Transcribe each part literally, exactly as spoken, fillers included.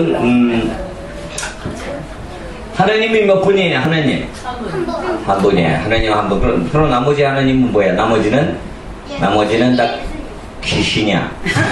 그, 음, 하나님이 몇 분이에요, 하나님? 한 분이에요. 하나님 한 분. 그럼, 그럼 나머지 하나님은 뭐야? 나머지는? 나머지는 딱 귀신이야.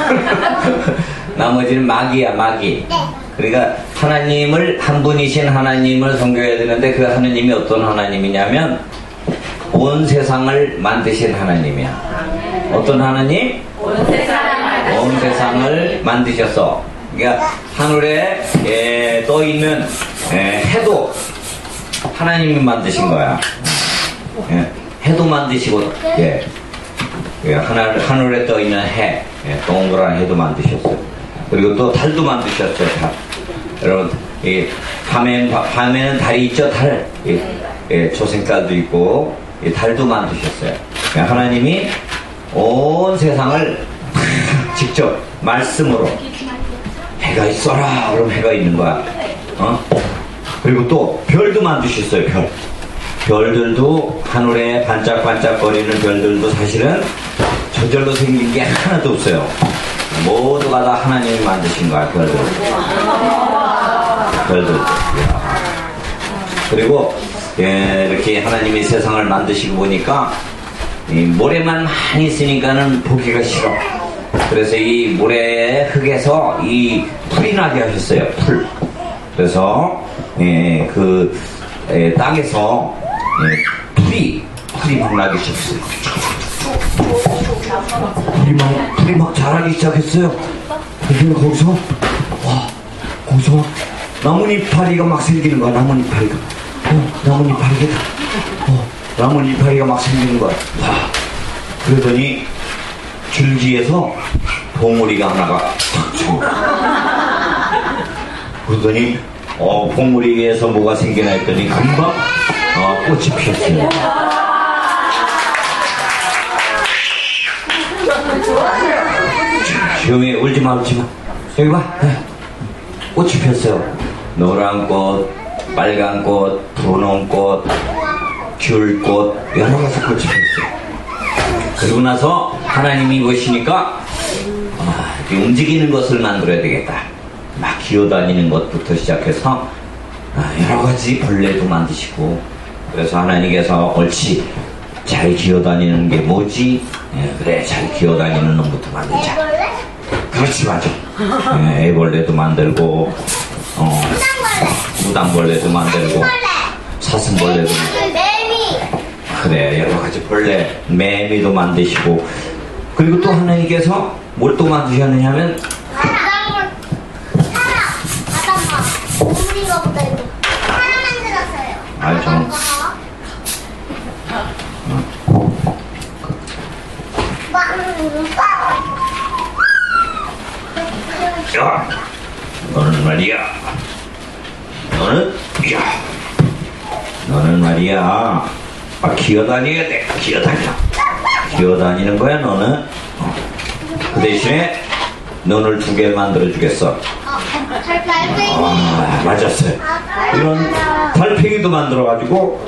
나머지는 마귀야, 마귀. 그러니까 하나님을, 한 분이신 하나님을 섬겨야 되는데 그 하나님이 어떤 하나님이냐면 온 세상을 만드신 하나님이야. 어떤 하나님? 온 세상을, 온 세상을 만드셨어. 그러니까 하늘에 예, 떠 있는 예, 해도 하나님이 만드신 거야. 예, 해도 만드시고, 예, 예, 하늘, 하늘에 떠 있는 해, 예, 동그란 해도 만드셨어요. 그리고 또 달도 만드셨어요, 달. 여러분, 이 밤에, 밤에는 달이 있죠, 달. 예, 예, 초생달도 있고, 이 달도 만드셨어요. 그러니까 하나님이 온 세상을 직접 말씀으로 해가 있어라 그럼 해가 있는 거야. 어? 그리고 또 별도 만드셨어요. 별 별들도 하늘에 반짝반짝거리는 별들도 사실은 저절로 생긴 게 하나도 없어요. 모두가 다 하나님이 만드신 거야. 별들 별들 그리고 예, 이렇게 하나님이 세상을 만드시고 보니까 이 모래만 많이 있으니까는 보기가 싫어. 그래서 이 모래 흙에서 이 풀이 나게 하셨어요. 풀. 그래서 예, 그 예, 땅에서 예, 풀이 풀이 막 나기 시작했어요. 풀이 막 풀이 막 자라기 시작했어요. 그래서 거기서 와 거기서 막 나뭇이파리가 막 생기는 거야. 나뭇이파리가 어 나뭇이파리가 어 나뭇이파리가 막 생기는 거야. 와 그러더니 줄기에서 봉우리가 하나가 탁 치고 그러더니 어, 봉우리에서 뭐가 생기나 했더니 금방 어, 꽃이 피었어요. 조용히 울지마 울지마 여기 봐 꽃이 피었어요. 노란 꽃, 빨간 꽃, 분홍 꽃, 귤꽃 여러 가지 꽃이 피었어요. 그러고 나서 하나님이 보시니까 아, 움직이는 것을 만들어야 되겠다. 막 기어다니는 것부터 시작해서 아, 여러 가지 벌레도 만드시고 그래서 하나님께서 옳지 잘 기어다니는 게 뭐지? 예, 그래 잘 기어다니는 놈부터 만들자. 그렇지 맞아. 예, 애벌레도 만들고 어, 무당벌레도 만들고 사슴벌레도 만들고 그래 여러가지 벌레 매미도 만드시고 그리고 또 하나님께서 뭘 또 만드셨느냐 하면 바닥을 사라 바닥 우리가 보다 이거 하나 만들었어요. 아이 좀 야 너는 말이야 너는 야 너는 말이야 아, 기어다녀야 돼. 기어다녀. 기어다니는 거야, 너는. 어. 그 대신에 눈을 두 개 만들어주겠어. 아, 맞았어요. 이런 달팽이도 만들어가지고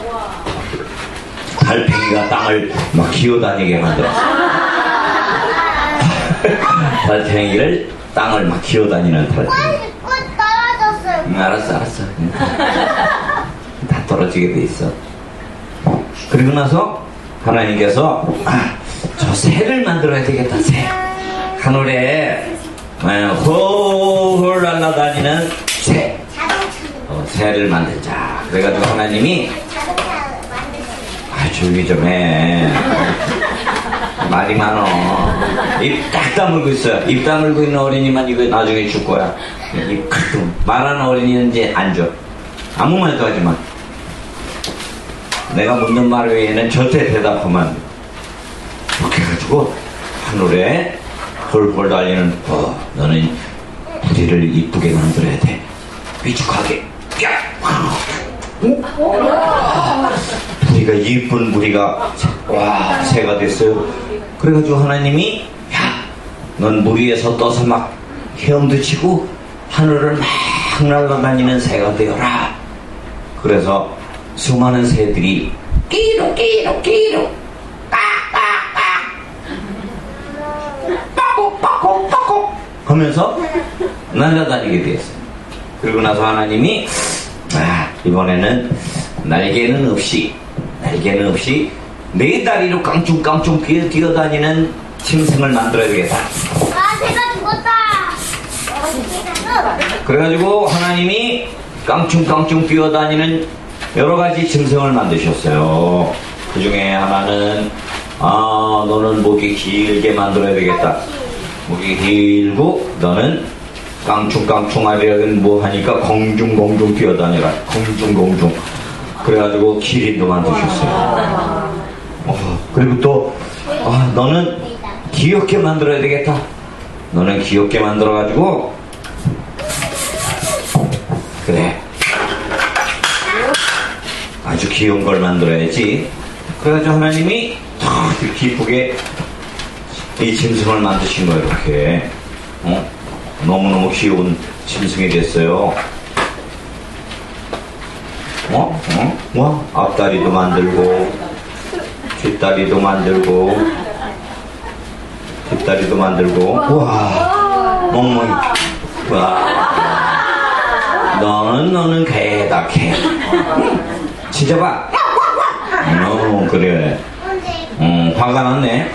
달팽이가 땅을 막 기어다니게 만들었어. 달팽이를 땅을 막 기어다니는 달팽이. 꽃 떨어졌어요. 응, 알았어, 알았어. 응. 다 떨어지게 돼 있어. 그리고 나서 하나님께서 아, 저 새를 만들어야 되겠다. 새 하늘에 홀홀 날아다니는 새 어, 새를 만들자. 그래가지고 하나님이 아 조용히 좀해 말이 많어. 입 딱 다물고 있어요. 입 다물고 있는 어린이만 이거 나중에 줄 거야. 입 크게 말하는 어린이는 이제 안 줘. 아무 말도 하지 마. 내가 묻는 말 외에는 절대 대답하면 그렇게 해가지고 하늘에 홀홀 달리는 어, 너는 부리를 이쁘게 만들어야 돼. 삐죽하게 야! 어? 부리가 이쁜 부리가 와 새가 됐어요. 그래가지고 하나님이 야 넌 물 위에서 떠서 막 헤엄도 치고 하늘을 막 날아다니는 새가 되어라. 그래서 수많은 새들이 끼로 끼로 끼로 깍깍깍 빠곡 빠곡 빠곡 하면서 날아다니게 되었어요. 그리고 나서 하나님이 아, 이번에는 날개는 없이 날개는 없이 네 다리로 깡충깡충 뛰어, 뛰어다니는 짐승을 만들어야 되겠다. 아, 제가 죽었다. 그래가지고 하나님이 깡충깡충 뛰어다니는 여러 가지 짐승을 만드셨어요. 그 중에 하나는 아 너는 목이 길게 만들어야 되겠다. 목이 길고 너는 깡충깡충 하려면 뭐 하니까 공중공중 뛰어다니라. 공중공중. 그래가지고 기린도 만드셨어요. 어, 그리고 또 아, 너는 귀엽게 만들어야 되겠다. 너는 귀엽게 만들어가지고 그래 아주 귀여운 걸 만들어야지. 그래가지고 하나님이 탁 기쁘게 이 짐승을 만드신 거예요. 이렇게 어? 너무너무 귀여운 짐승이 됐어요. 어? 어? 와 앞다리도 만들고 뒷다리도 만들고 뒷다리도 만들고 와 엉망이 와 너는 너는 개다 개 진짜 봐. 어 그래 음 화가 났네.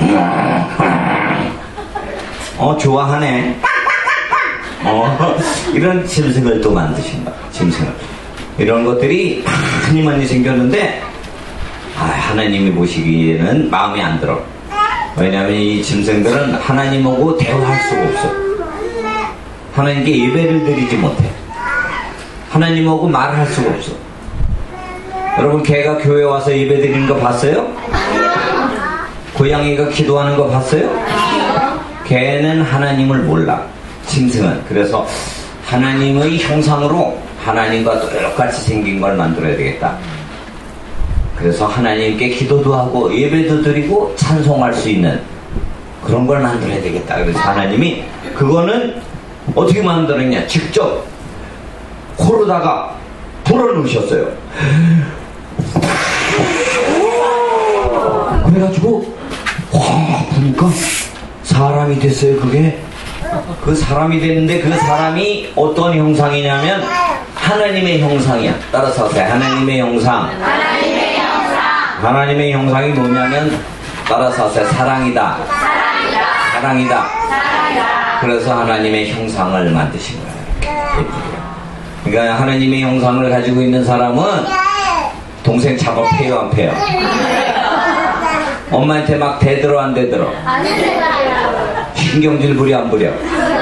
어 좋아하네. 어 이런 짐승을 또 만드신 거야. 짐승을 이런 것들이 많이 많이 생겼는데 아, 하나님이 보시기에는 마음에 안 들어. 왜냐하면 이 짐승들은 하나님하고 대화할 수가 없어. 하나님께 예배를 드리지 못해. 하나님하고 말할 수가 없어. 여러분 개가 교회 와서 예배 드리는 거 봤어요? 고양이가 기도하는 거 봤어요? 개는 하나님을 몰라. 짐승은. 그래서 하나님의 형상으로 하나님과 똑같이 생긴 걸 만들어야 되겠다. 그래서 하나님께 기도도 하고 예배도 드리고 찬송할 수 있는 그런 걸 만들어야 되겠다. 그래서 하나님이 그거는 어떻게 만들었냐. 직접 코로다가 불어넣으셨어요. 그래가지고 와 보니까 사람이 됐어요. 그게 그 사람이 됐는데 그 사람이 어떤 형상이냐면 하나님의 형상이야. 따라서 하세요. 하나님의 형상. 하나님의 형상. 하나님의 형상이 뭐냐면 따라서 하세요. 사랑이다. 사랑이다. 사랑이다. 사랑이다. 그래서 하나님의 형상을 만드신 거예요. 그러니까 하나님의 형상을 가지고 있는 사람은 동생 잡아 패요 안 패요? 엄마한테 막 대들어 안 대들어? 안 되잖아요. 신경질 부려 안 부려?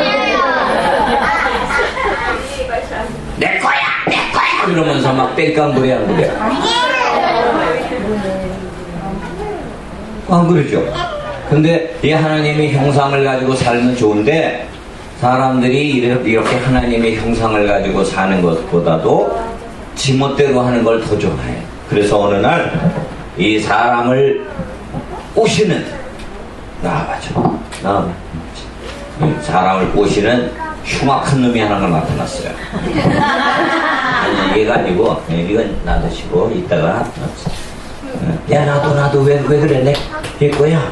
내 거야 내 거야 그러면서 막 뺑깡 부려 안 부려? 안 그러죠? 근데 이 하나님의 형상을 가지고 살면 좋은데 사람들이 이렇게 하나님의 형상을 가지고 사는 것보다도 지멋대로 하는 걸 더 좋아해. 그래서 어느 날 이 사람을 꼬시는 나와봐줘 나와봐 사람을 꼬시는 흉악한 놈이 하나가 나타났어요. 아니 얘가 아니고 이건 놔두시고 이따가 야 나도 나도 왜, 왜 그래 내, 내 거야.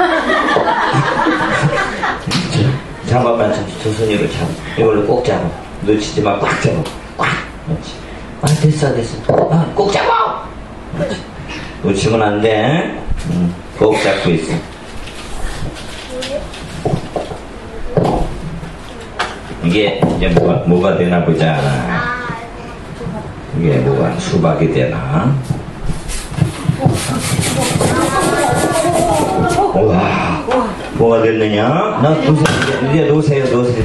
잡아봐 저, 저 손으로 잡아 이걸로 꼭 잡아 놓치지 마 꽉 잡아 꽉 그렇지. 아 됐어 됐어 아, 꼭 잡아 그렇지. 놓치면 안돼 응, 꼭 잡고 있어. 이게 이제 뭐가, 뭐가 되나 보자. 이게 뭐가 수박이 되나. 와 뭐가 됐느냐. 나 놓으세요 이제 놓으세요 놓으세요.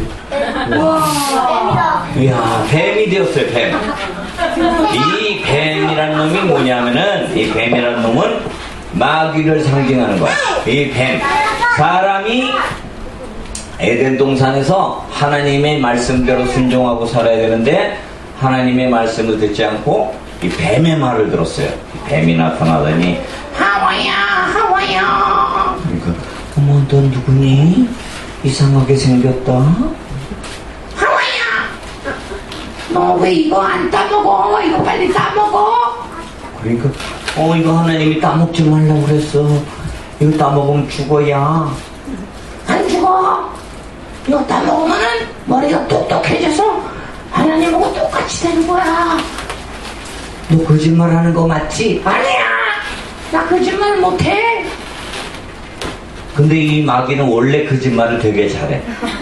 이야 뱀이 되었어요. 뱀. 이 뱀이라는 놈이 뭐냐면은 이 뱀이라는 놈은 마귀를 상징하는 거야. 이 뱀 사람이 에덴 동산에서 하나님의 말씀대로 순종하고 살아야 되는데 하나님의 말씀을 듣지 않고 이 뱀의 말을 들었어요. 뱀이 나타나더니 하와야 하와야. 그러니까 어머 넌 누구니? 이상하게 생겼다. 하와야 너 왜 이거 안 따먹어? 이거 빨리 따먹어. 그러니까 어 이거 하나님이 따먹지 말라고 그랬어. 이거 따먹으면 죽어야. 안 죽어. 이거 따먹으면은 머리가 똑똑해져서 하나님하고 되는 거야? 너 거짓말 하는 거 맞지? 아니야! 나 거짓말 못해! 근데 이 마귀는 원래 거짓말을 되게 잘해.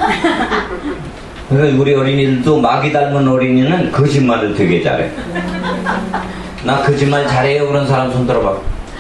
그러니까 우리 어린이들도 마귀 닮은 어린이는 거짓말을 되게 잘해. 나 거짓말 잘해요 그런 사람 손 들어봐.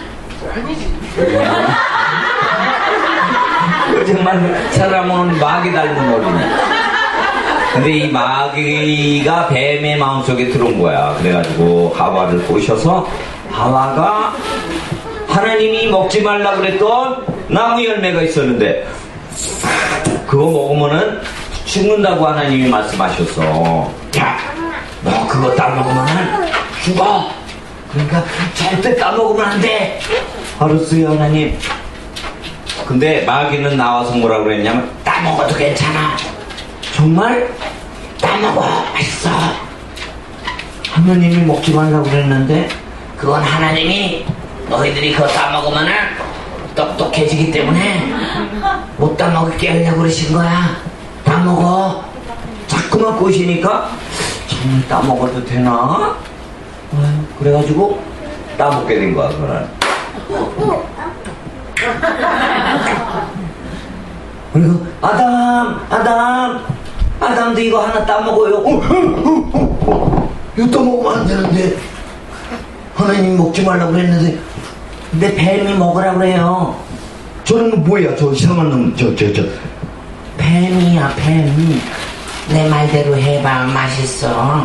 거짓말 사람은 마귀 닮은 어린이. 근데 이 마귀가 뱀의 마음속에 들어온 거야. 그래가지고 하와를 꼬셔서 하와가 하나님이 먹지 말라 그랬던 나무 열매가 있었는데 그거 먹으면은 죽는다고 하나님이 말씀하셨어. 야, 너 그거 따먹으면은 죽어. 그러니까 절대 따먹으면 안 돼. 알았어요 하나님. 근데 마귀는 나와서 뭐라 그랬냐면 따먹어도 괜찮아. 정말? 따먹어. 맛있어. 하나님이 먹지 말라고 그랬는데 그건 하나님이 너희들이 그거 따먹으면은 똑똑해지기 때문에 못 따먹게 하려고 그러신 거야. 따먹어. 자꾸만 꼬시니까 정말 따먹어도 되나? 아유, 그래가지고 따먹게 된 거야 그날. 그리고 아담 아담 아담도 이거 하나 따먹어요. 어, 어, 어, 어. 이거 따먹으면 안 되는데 하나님 먹지 말라고 그랬는데 근데 뱀이 먹으라고 그래요. 저는 뭐야 저 이상한 놈 저 저 저 뱀이야 뱀. 내 말대로 해봐. 맛있어.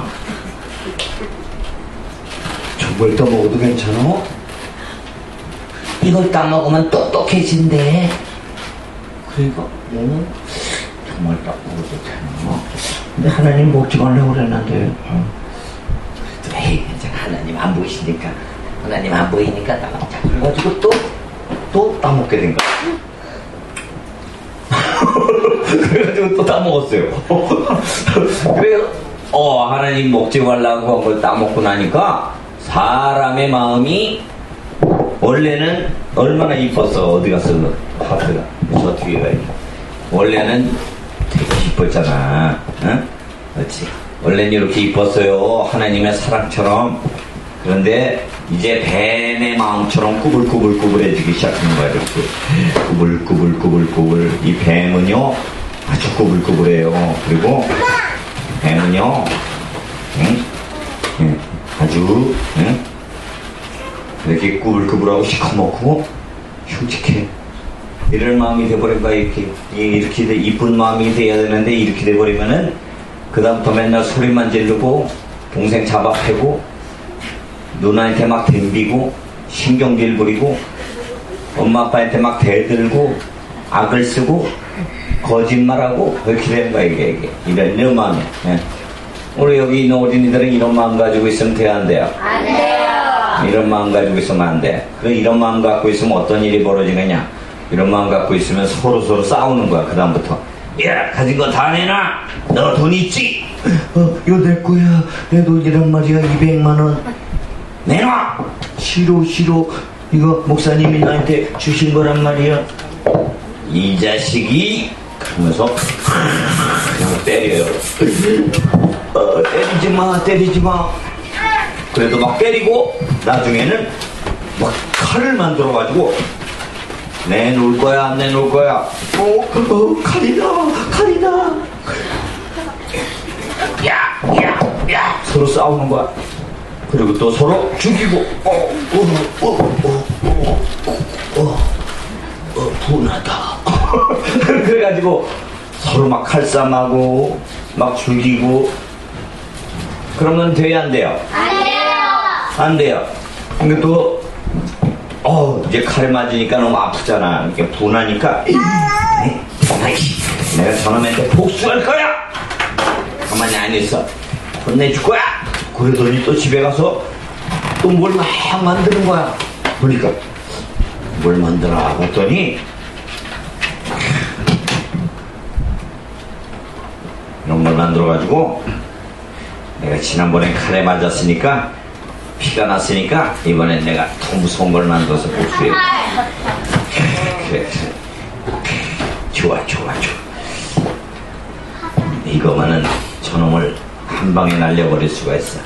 저걸 따먹어도 괜찮아? 이걸 따먹으면 똑똑해진대. 그러니까 뭐 정말 따먹어도 되나? 근데 하나님 먹지 말라고 그랬는데 어. 그래도 에이 하나님 안 보이시니까 하나님 안 보이니까 따먹자. 그래가지고 또 또 따먹게 된 거야. 그래가지고 또 따먹었어요. 그래서 어 하나님 먹지 말라고 한 걸 따먹고 나니까 사람의 마음이 원래는 얼마나 이뻤어. 어디 갔어 하트가 저 뒤에 가 있네. 원래는 되게 이뻤잖아. 응? 그렇지. 원래는 이렇게 이뻤어요. 하나님의 사랑처럼. 그런데 이제 뱀의 마음처럼 꾸불꾸불꾸불해지기 시작하는 거야. 이렇게 꾸불꾸불꾸불꾸불. 이 뱀은요 아주 꾸불꾸불해요. 그리고 뱀은요 응? 응. 아주 응? 이렇게 꾸불꾸불하고 시커멓고 흉측해. 이런 마음이 돼버린 거야. 이렇게 이렇게 돼, 이쁜 마음이 돼야 되는데 이렇게 돼버리면은 그 다음부터 맨날 소리만 지르고 동생 잡아 패고 누나한테 막 덤비고 신경질 부리고 엄마 아빠한테 막 대들고 악을 쓰고 거짓말하고 그렇게 되는 거야. 이게, 이게. 이런, 이런 마음이야. 예. 우리 여기 있는 어린이들은 이런 마음 가지고 있으면 돼야 안 돼요? 안 돼요. 이런 마음 가지고 있으면 안 돼. 그래 이런 마음 갖고 있으면 어떤 일이 벌어지느냐? 이런 마음 갖고 있으면 서로 서로 싸우는 거야. 그 다음부터 야 가진 거 다 내놔. 너 돈 있지? 어 이거 내 거야. 내 돈이란 말이야. 이백만 원 내놔. 싫어 싫어. 이거 목사님이 나한테 주신 거란 말이야. 이 자식이 그러면서 그냥 때려요. 어, 때리지 마 때리지 마. 그래도 막 때리고 나중에는 막 칼을 만들어 가지고 내놓을 거야 안 내놓을 거야. 어, 어 칼이다 칼이다. 야야야 서로 싸우는 거야. 그리고 또 서로 죽이고 어어어어어어 어, 분하다. 그래가지고 서로 막 칼싸움하고 막 죽이고. 그러면 돼야 안 돼요? 안 돼요. 안 돼요. 근데 또 어, 이제 칼을 맞으니까 너무 아프잖아. 이렇게 분하니까 에이, 내가 저놈한테 복수할 거야. 가만히 안 있어. 혼내줄 거야. 그러더니 또 집에 가서 또 뭘 막 만드는 거야. 그러니까 뭘 만들어 봤더니 이런 걸 만들어가지고 내가 지난번에 칼에 맞았으니까 피가 났으니까 이번엔 내가 더 무서운 걸 만들어서 복수해. 그래, 그래. 좋아 좋아 좋아. 이거만은 저놈을 한 한 방에 날려버릴 수가 있어.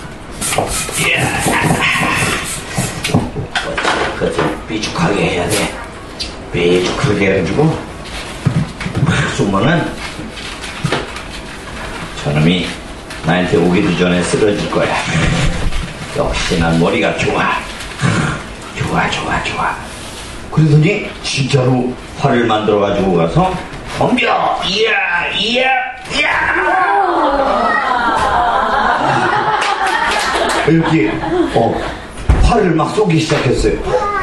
그좀 삐죽하게 해야 돼. 삐죽하게 해가지고 쏘면은 저놈이 나한테 오기도 전에 쓰러질 거야. 역시 난 머리가 좋아. 좋아 좋아 좋아. 그러더니 진짜로 활을 만들어가지고 가서 덤벼! 이야! 이야! 이야! 이렇게 어, 활을 막 쏘기 시작했어요.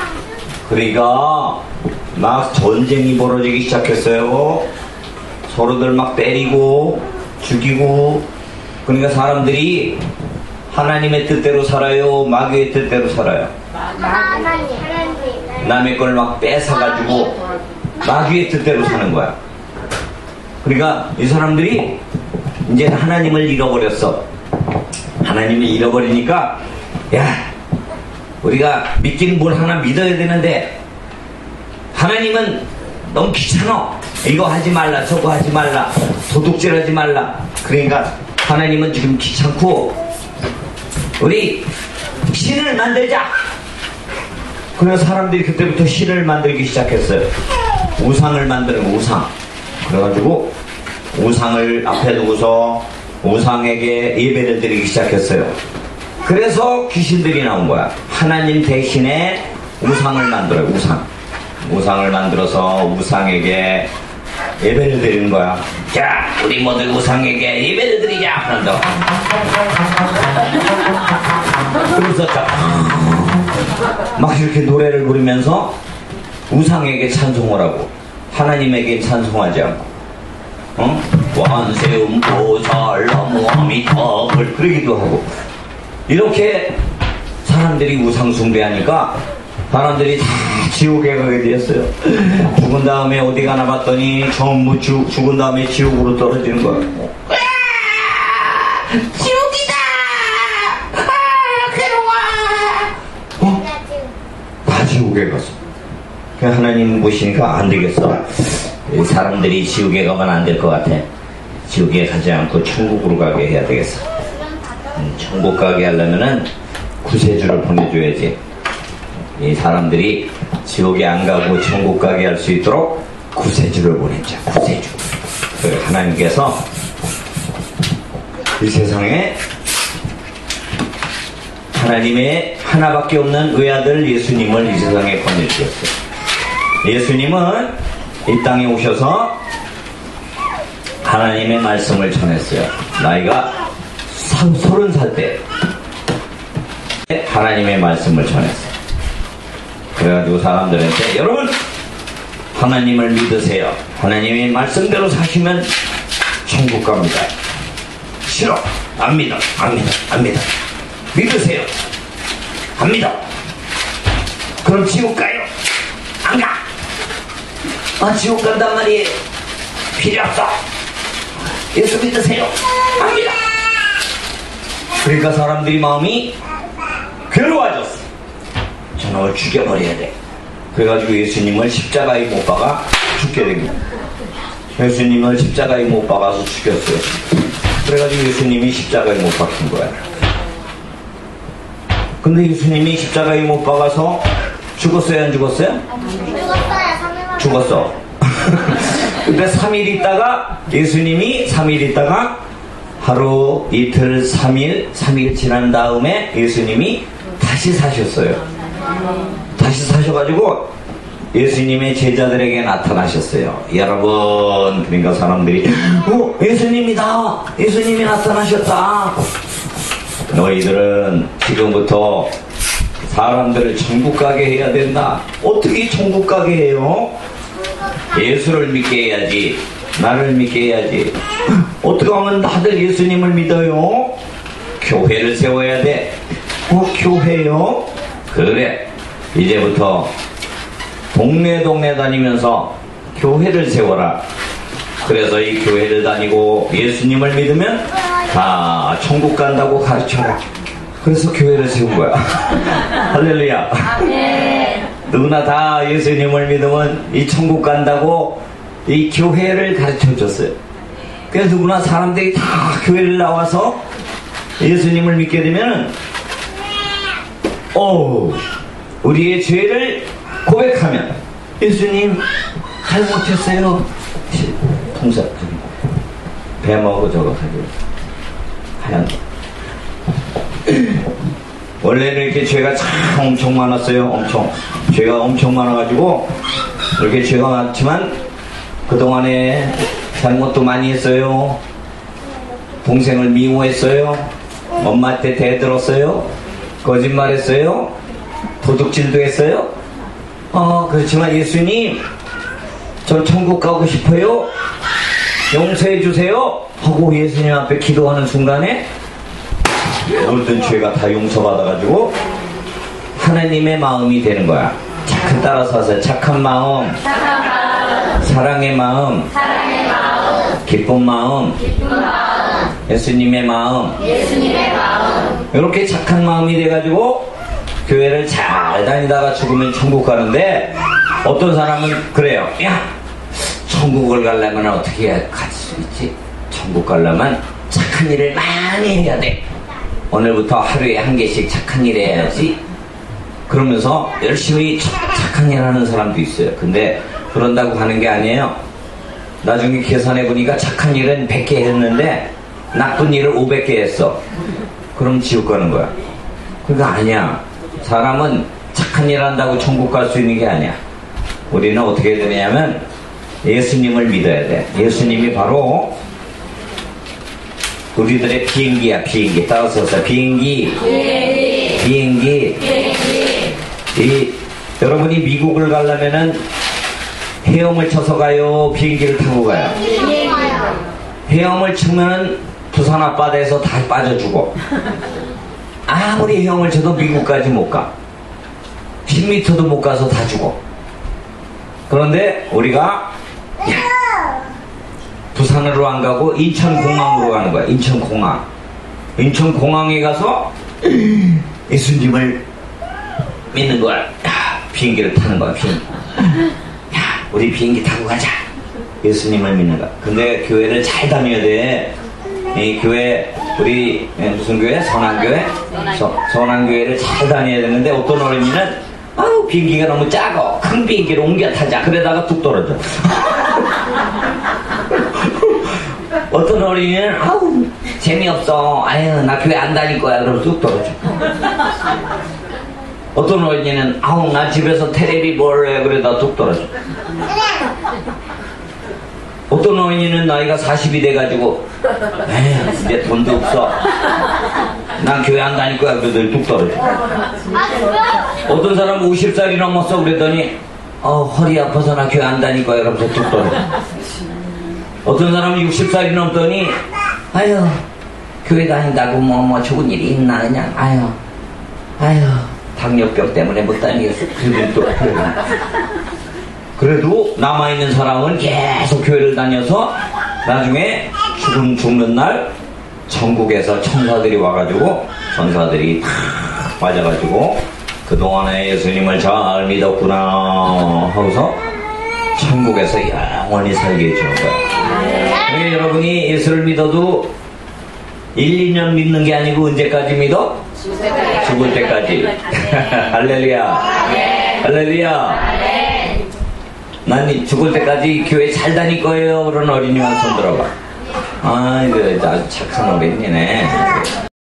그러니까 막 전쟁이 벌어지기 시작했어요. 서로들 막 때리고 죽이고. 그러니까 사람들이 하나님의 뜻대로 살아요, 마귀의 뜻대로 살아요? 하나님. 남의 걸 막 뺏어가지고 마귀의 뜻대로 사는 거야. 그러니까 이 사람들이 이제 하나님을 잃어버렸어. 하나님을 잃어버리니까 야, 우리가 믿기는 뭘 하나 믿어야 되는데 하나님은 너무 귀찮아. 이거 하지 말라, 저거 하지 말라, 도둑질 하지 말라. 그러니까 하나님은 지금 귀찮고 우리 신을 만들자. 그래서 사람들이 그때부터 신을 만들기 시작했어요. 우상을 만드는 우상. 그래가지고 우상을 앞에 두고서 우상에게 예배를 드리기 시작했어요. 그래서 귀신들이 나온 거야. 하나님 대신에 우상을 만들어요. 우상. 우상을 만들어서 우상에게 예배를 드리는 거야. 자, 우리 모두 우상에게 예배를 드리자. 한다. 그래서 막 이렇게 노래를 부르면서 우상에게 찬송을 하고 하나님에게 찬송하지 않고, 어? 원세음 보살 나무 아미타불 그러기도 하고. 이렇게 사람들이 우상 숭배하니까 사람들이 다 지옥에 가게 되었어요. 죽은 다음에 어디 가나 봤더니 전부 죽, 죽은 다음에 지옥으로 떨어지는 거야. 지옥이다! 아, 괴로워! 어? 다 지옥에 갔어. 그냥 하나님 보시니까 안 되겠어. 이 사람들이 지옥에 가면 안 될 것 같아. 지옥에 가지 않고 천국으로 가게 해야 되겠어. 음, 천국 가게 하려면은 구세주를 보내줘야지. 이 사람들이 지옥에 안 가고 천국 가게 할 수 있도록 구세주를 보냈죠. 구세주. 그래서 하나님께서 이 세상에 하나님의 하나밖에 없는 외아들 예수님을 이 세상에 보내주셨어요. 예수님은 이 땅에 오셔서 하나님의 말씀을 전했어요. 나이가 서른 살 때 하나님의 말씀을 전했어요. 그래가지고 사람들한테 여러분 하나님을 믿으세요. 하나님의 말씀대로 사시면 천국 갑니다. 싫어. 안 믿어. 안 믿어. 안 믿어. 믿으세요. 안 믿어. 그럼 지옥 가요. 안 가. 아, 지옥 간단 말이에요. 필요 없어. 예수 믿으세요. 안 믿어. 그러니까 사람들이 마음이 괴로워졌어. 저놈을 죽여버려야 돼. 그래가지고 예수님을 십자가에 못 박아 죽게 된 거야. 예수님을 십자가에 못 박아서 죽였어요. 그래가지고 예수님이 십자가에 못 박힌 거야. 근데 예수님이 십자가에 못 박아서 죽었어요, 안 죽었어요? 죽었어요. 죽었어. 근데 삼 일 있다가 예수님이 삼 일 있다가 하루, 이틀, 삼 일, 삼 일 지난 다음에 예수님이 다시 사셨어요. 다시 사셔가지고 예수님의 제자들에게 나타나셨어요. 여러분, 그러니까 사람들이 어, 예수님이다. 예수님이 나타나셨다. 너희들은 지금부터 사람들을 천국 가게 해야 된다. 어떻게 천국 가게 해요? 예수를 믿게 해야지. 나를 믿게 해야지. 어떻게 하면 다들 예수님을 믿어요? 교회를 세워야 돼. 어, 교회요? 그래. 이제부터 동네 동네 다니면서 교회를 세워라. 그래서 이 교회를 다니고 예수님을 믿으면 다 천국 간다고 가르쳐라. 그래서 교회를 세운 거야. 할렐루야. 아멘. 누구나 다 예수님을 믿으면 이 천국 간다고 이 교회를 가르쳐 줬어요. 그래서 누구나 사람들이 다 교회를 나와서 예수님을 믿게 되면 오, 우리의 죄를 고백하면 예수님 잘못했어요. 통사 배먹고 저거 가지고 하얀 거. 원래는 이렇게 죄가 참 엄청 많았어요. 엄청 죄가 엄청 많아가지고 이렇게 죄가 많지만 그동안에 잘못도 많이 했어요. 동생을 미워했어요. 엄마한테 대들었어요. 거짓말했어요. 도둑질도 했어요. 어, 그렇지만 예수님 전 천국 가고 싶어요. 용서해 주세요 하고 예수님 앞에 기도하는 순간에 모든 죄가 다 용서받아가지고 하나님의 마음이 되는 거야. 착한 따라서 하세요. 착한 마음, 착한 마음, 사랑의 마음, 사랑의 마음, 기쁜 마음, 기쁜 마음, 예수님의 마음, 예수님의 마음. 이렇게 착한 마음이 돼가지고 교회를 잘 다니다가 죽으면 천국 가는데 어떤 사람은 그래요. 야, 천국을 가려면 어떻게 갈 수 있지? 천국 가려면 착한 일을 많이 해야 돼. 오늘부터 하루에 한 개씩 착한 일 해야지. 그러면서 열심히 착한 일 하는 사람도 있어요. 근데 그런다고 하는 게 아니에요. 나중에 계산해 보니까 착한 일은 백 개 했는데 나쁜 일을 오백 개 했어. 그럼 지옥 가는 거야. 그러니까 아니야. 사람은 착한 일 한다고 천국 갈 수 있는 게 아니야. 우리는 어떻게 해야 되냐면 예수님을 믿어야 돼. 예수님이 바로 우리들의 비행기야. 비행기 따라서 비행기 비행기 비행기, 비행기. 이, 여러분이 미국을 가려면은 헤엄을 쳐서 가요, 비행기를 타고 가요? 헤엄을 치면은 부산 앞바다에서 다 빠져 죽어. 아무리 헤엄을 쳐도 미국까지 못 가. 십 미터도 못 가서 다 죽어. 그런데 우리가 야, 부산으로 안 가고 인천공항으로 가는 거야. 인천공항. 인천공항에 가서 예수님을 믿는 거야. 야, 비행기를 타는 거야. 비행기. 야, 우리 비행기 타고 가자. 예수님을 믿는 거야. 근데 교회를 잘 다녀야 돼. 이 교회, 우리 무슨 교회? 선한교회? 서, 선한교회를 잘 다녀야 되는데 어떤 어린이는 아우 비행기가 너무 작아. 큰 비행기로 옮겨 타자. 그러다가 뚝 떨어져. 어떤 어린이는 아우 재미없어. 아유 나 교회 안 다닐 거야. 그러면 뚝 떨어져. 어떤 어린이는 아우 나 집에서 테레비 볼래. 그러다 뚝 떨어져. 어떤 어린이는 나이가 사십이 돼가지고 에휴 이제 돈도 없어. 난 교회 안 다닐 거야. 그러더니 뚝 떨어져. 어떤 사람은 오십 살이 넘었어. 그랬더니 어 허리 아파서 나 교회 안 다닐 거야. 그러면서 뚝 떨어져. 어떤 사람은 육십 살이 넘더니 아유 교회 다닌다고 뭐 뭐 좋은 일이 있나 그냥 아유 아유 당뇨병 때문에 못 다니겠어. 그러더니 또 그래도 남아있는 사람은 계속 교회를 다녀서 나중에 죽은 죽는 날 천국에서 천사들이 와가지고 천사들이 다 맞아가지고 그동안에 예수님을 잘 믿었구나 하고서 천국에서 영원히 살게 해주는 거야. 그러니까 여러분이 예수를 믿어도 일, 이 년 믿는 게 아니고 언제까지 믿어? 죽을 때까지. 할렐루야. 할렐루야. 난 죽을 때까지 교회 잘 다닐 거예요. 그런 어린이만 손 들어봐. 아이고 아주 착한 어린이네.